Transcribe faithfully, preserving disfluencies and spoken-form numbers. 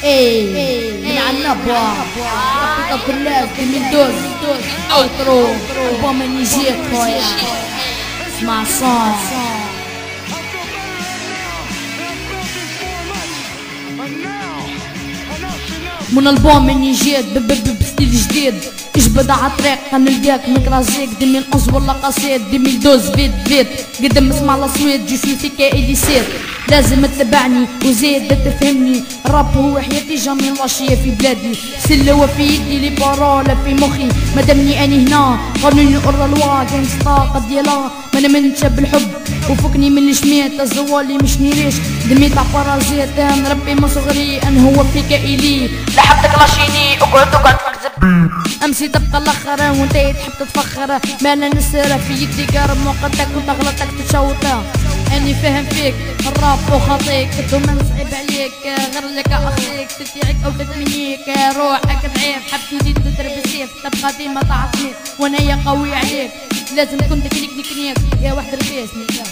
ايه من عنبوة ربطة كلها في من دوز اوترو وبوم نيجيك خويا اسمع صون من البوم اني جيت بستيل جديد اجبد عالطريق نلقاك مكرازيك دمي نقص ولا قصيد دمي ندوز فيت فيت قدم اسمع الاصوات جو سوي فيك اليسير لازم تتبعني وزيد تفهمني الراب هو حياتي جامي لاشية في بلادي سلوة في يدي لي بارولا في مخي مادامني اني هنا قانوني اورالوا كانستا قد يلا ما نمنتش بالحب وفكني من الشميت الزوالي مش نيريش دمي تاع بارازيت نربي من صغري ان هو فيك الي لحبتك لاشيني اقعد اقعد تكذب امسي تبقى الاخر وانت تحب تتفخر مالا نسرة في يدي قارب وقتك وتغلطك تشوطها اني فاهم فيك الراب وخطيك ومن صعيب عليك غير لك اخيك تتيعك او تتمنيك روحك ضعيف حب تزيد تضرب السيف تبقى ديما تعطيك وانا يا قوي عليك لازم كنت كليك نكنيك يا واحد رفيس نيكا